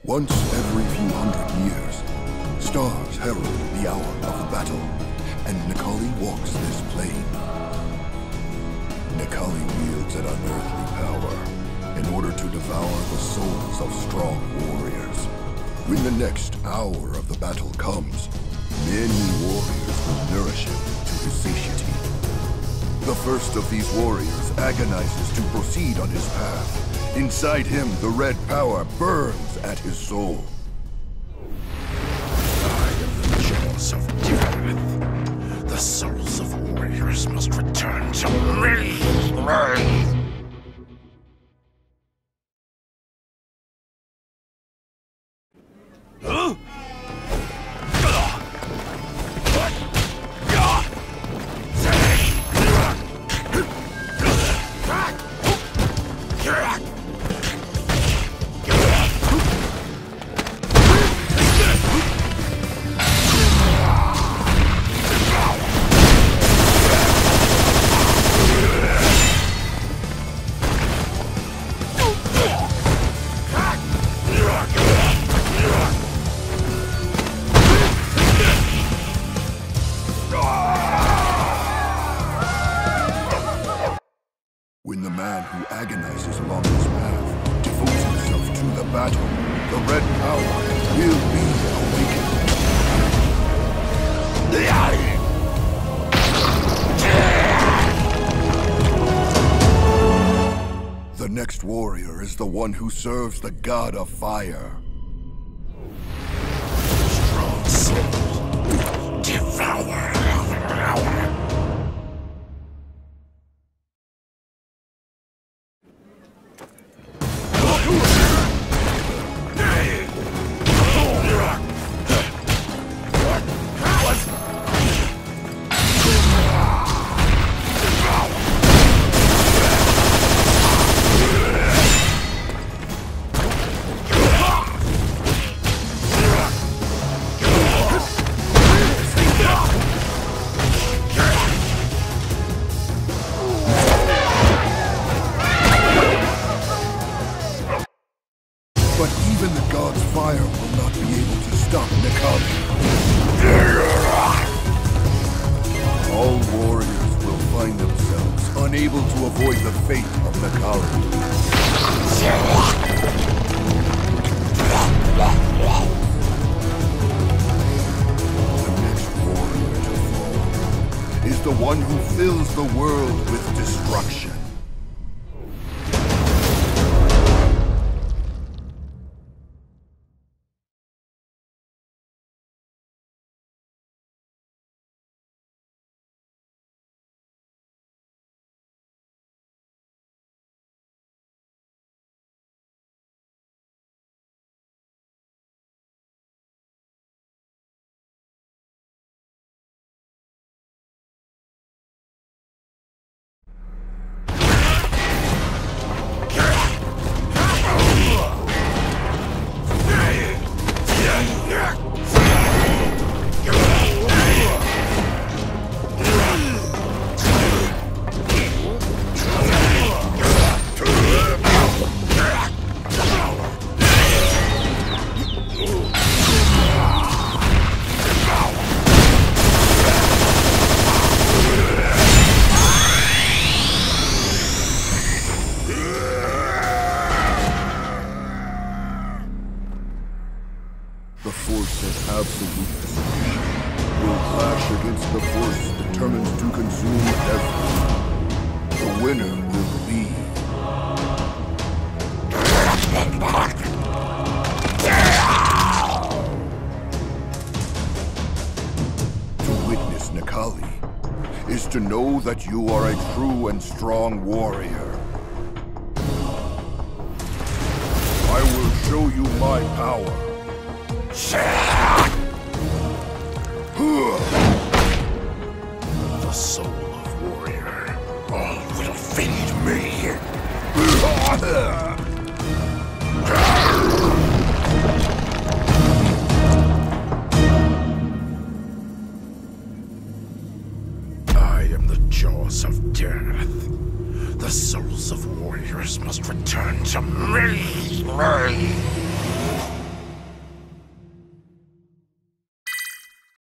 Once every few hundred years, stars herald the hour of the battle, and Necalli walks this plane. Necalli wields an unearthly power in order to devour the souls of strong warriors. When the next hour of the battle comes, many warriors will nourish him to his satiety. The first of these warriors agonizes to proceed on his path. Inside him, the red power burns at his soul. I am the jaws of death. The souls of warriors must return to me. Huh? When the man who agonizes along his path devotes himself to the battle, the red power will be awakened. The next warrior is the one who serves the god of fire. Strong soul, devour. But even the god's fire will not be able to stop Necalli. All warriors will find themselves unable to avoid the fate of Necalli. The next warrior to fall is the one who fills the world with destruction. The force of absolute destruction will clash against the force determined to consume everything. The winner will be... To witness Necalli is to know that you are a true and strong warrior. I will show you my power. The soul